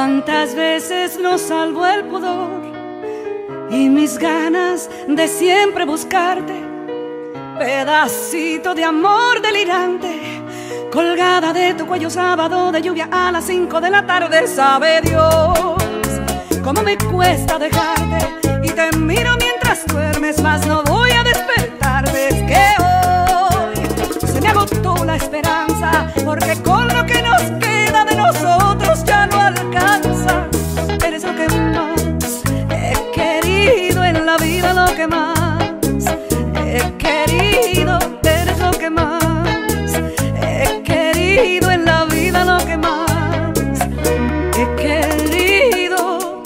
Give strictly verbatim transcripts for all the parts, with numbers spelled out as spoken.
Cuántas veces no salvo el pudor y mis ganas de siempre buscarte, pedacito de amor delirante, colgada de tu cuello, sábado de lluvia a las cinco de la tarde. Sabe Dios cómo me cuesta dejarte, y te miro mientras duermes, mas no voy a despertarte. Es que hoy se me agotó la esperanza, porque con lo que nos queda de nosotros ya no alcanza. Eres lo que más he querido en la vida, lo que más he querido. Eres lo que más he querido en la vida, lo que más he querido.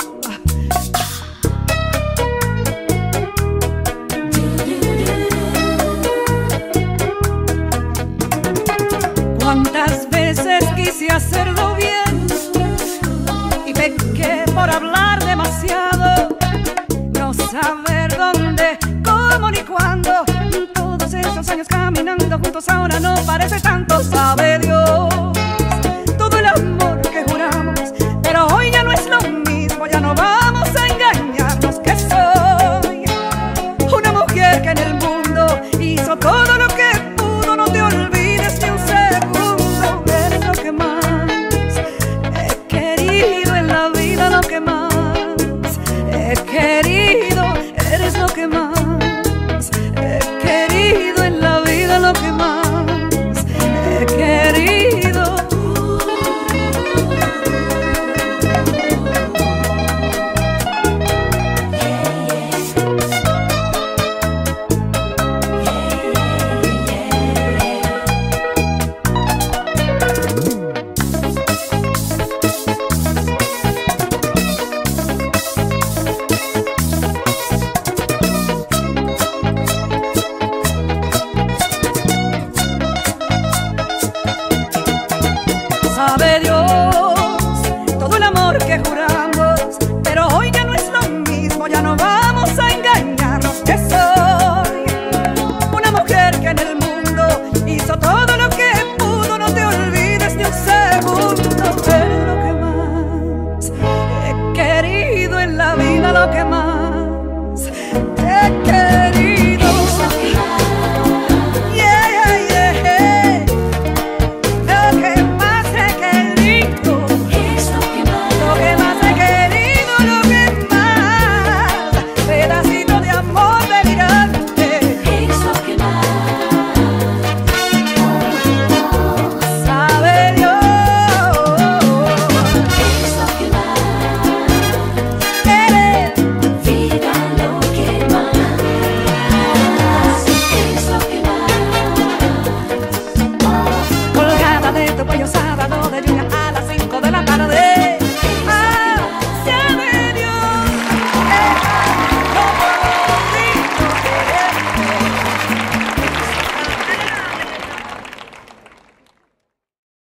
Cuántas veces quise hacerlo bien y pequé por hablar demasiado, no saber dónde, cómo ni cuándo. Todos esos años caminando juntos ahora no parece tanto. Sabe Dios